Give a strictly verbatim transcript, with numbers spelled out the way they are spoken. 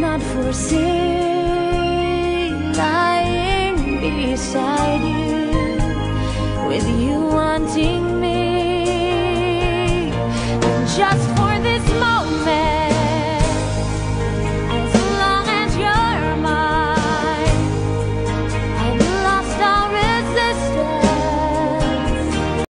cannot foresee lying beside you, with you on